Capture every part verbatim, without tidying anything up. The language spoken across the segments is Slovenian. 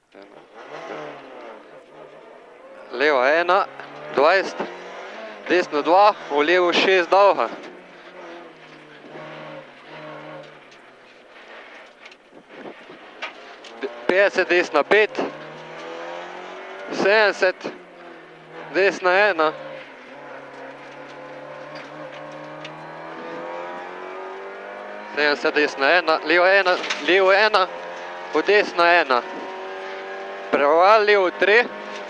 Levo ena, dvajset, desno dva, v levo šest dolga. petdeset, desna pet, sedemdeset, desna ena, sedemdeset, desna ena, levo ena, levo ena, v desna ena, preval, levo tri,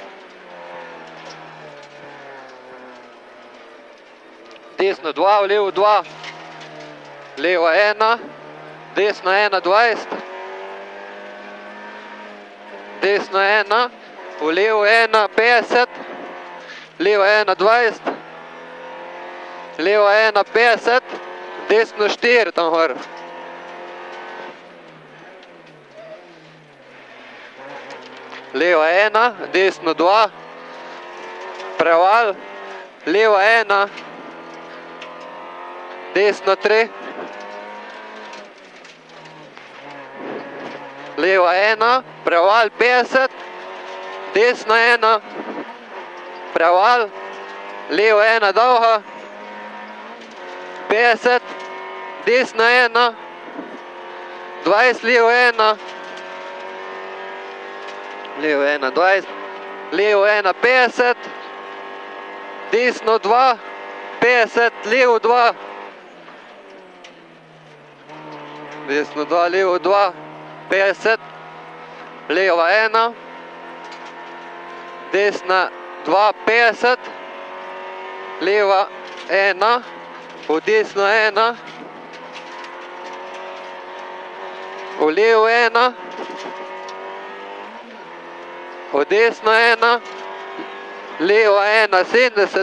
desno dva, v levo dva, levo ena, desna ena, dvajset, desno ena, v levo ena, petdeset, levo ena, dvajset, levo ena, petdeset, desno štiri, tam gor. Levo ena, desno dva, preval, levo ena, desno tri, levo ena, preval petdeset, desna ena, preval, levo ena dolga, petdeset, desna ena, dvajset, levo ena, levo ena, dvajset, levo ena, petdeset, desno dva, petdeset, levo dva, desno dva, levo dva, petdeset, levo ena, desna dva, petdeset, leva ena, v desno ena, v levo ena, v desno ena, levo ena, sedemdeset,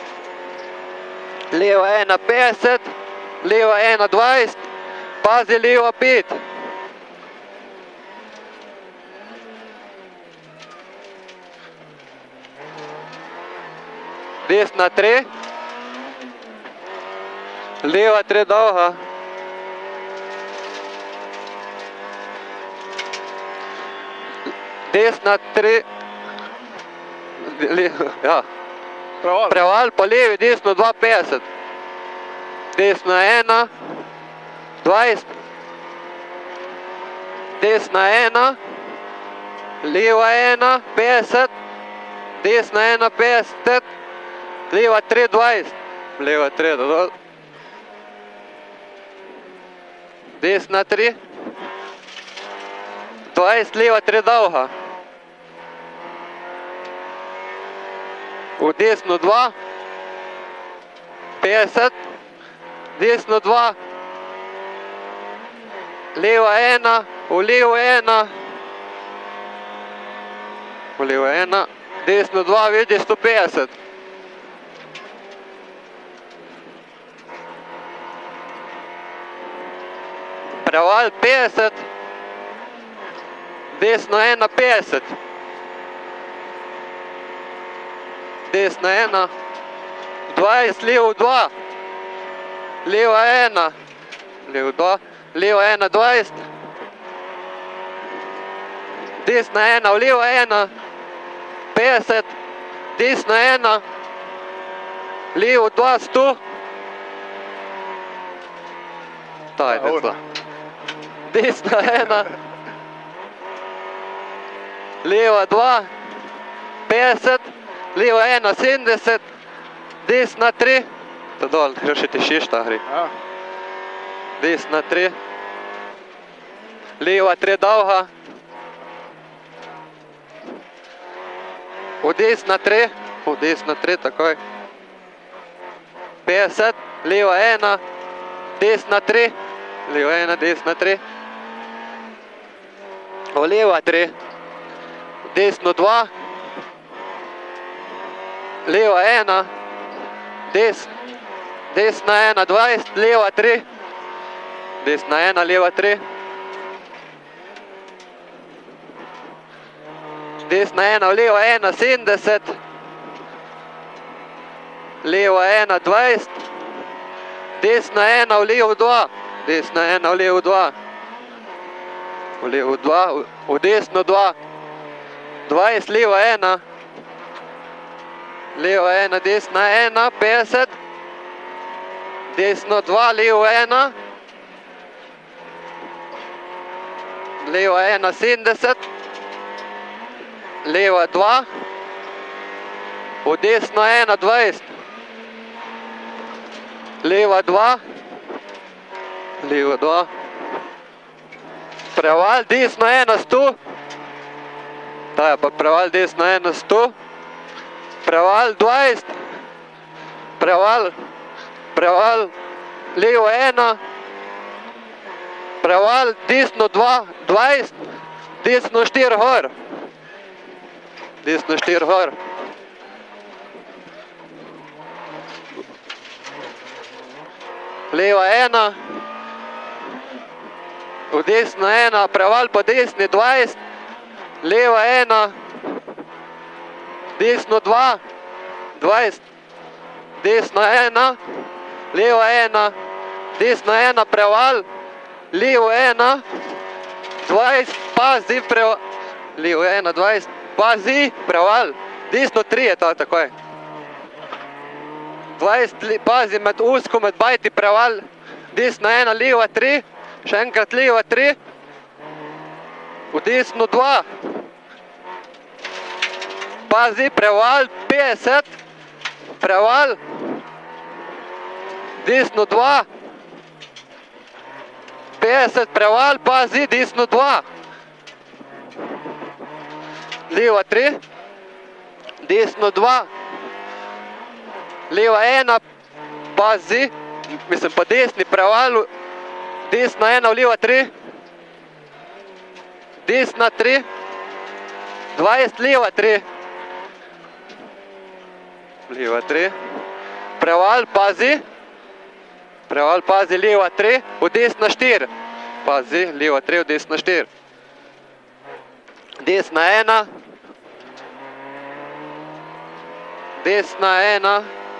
levo ena, petdeset, levo ena, dvajset, pazi levo pet. Desna tri, leva tri dolga, desna tri, ja, preval po levi, desno dva, petdeset, desna ena, dvajset, desna ena, leva ena, petdeset, desna ena, petdeset, leva tri, dvajset, leva tri, dodol, desna tri, dvajset, leva tri dolga, v desno dva, petdeset, desno dva, leva ena, v levo ena, v levo ena, desno dva, vidi sto petdeset. Preval petdeset, desno ena, petdeset, desna ena, dvajset, levo dva, leva ena, levo dva, leva ena, dvajset, desna ena, v levo ena, petdeset, desna ena, levo dva, sto, ta je desna. Desna ena, leva dva, petdeset, leva ena, sedemdeset, desna tri, to dol, še ti šišta gre. Desna tri, leva tri dolga, v desna tri, v desna tri, takoj, petdeset, leva ena, desna tri, leva ena, desna tri, v leva tri, desno dva, leva ena, des, desna ena, dvajset, leva tri, desna ena, leva tri, desna ena, leva ena, sedemdeset, leva ena, dvajset, desna ena, v levo dva, desna ena, v levo dva, v levo dva, v desno dva, dvajset, leva ena. Leva ena, desna ena, petdeset. Desno dva, leva ena. Leva ena, sedemdeset. Leva dva. V desno ena, dvajset. Leva dva. Leva dva. Preval, desno ena, sto. Ta je pa preval, desno ena, sto. Preval, dvajset. Preval. Preval, levo ena. Preval, desno dva, dvajset. Desno štiri, gor. Desno štiri, gor. Leva ena. V desno ena, preval po desni, dvajset. Leva ena. Desno dva, dvajset. Desno ena. Leva ena. Desno ena, preval. Levo ena. dvajset, pazi, preval. Levo ena, dvajset, pazi, preval. Desno tri je to, takoj. dvajset, pazi, med usko, med bajti, preval. Desno ena, leva tri. Še enkrat leva tri. V desno dva. Pazi, preval, petdeset. Preval. Desno dva. petdeset, preval, pazi, desno dva. Leva tri. Desno dva. Leva ena, pazi. Mislim, po desni preval. Desna ena, leva tri. Desna tri. dvajset, leva tri. Leva tri. Preval, pazi. Preval, pazi, leva tri. V desna štiri. Pazi, leva tri, v desna štiri. Desna ena. Desna ena.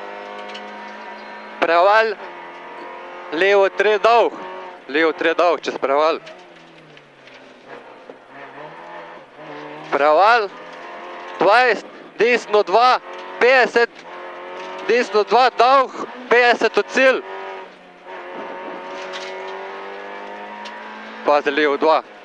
Preval. Levo tri, dolg. Levo tri, dolg, čez preval. Preval. dvajset. Desno dva. petdeset. Desno dva, dolg. petdeset v cilj. Pazi, levo dva.